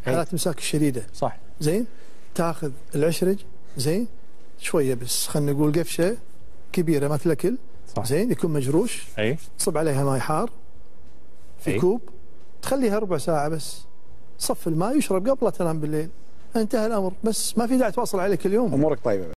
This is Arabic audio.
حالات المساك الشديده. صح. زين، تاخذ العشرج، زين، شويه بس خلينا نقول قفشه كبيره ما تاكل. صح. زين، يكون مجروش. اي. تصب عليها ماء حار في كوب، تخليها ربع ساعه بس، صف الماء يشرب قبل لا تنام بالليل، انتهى الامر. بس ما في داعي تواصل عليه كل يوم. امورك طيبه.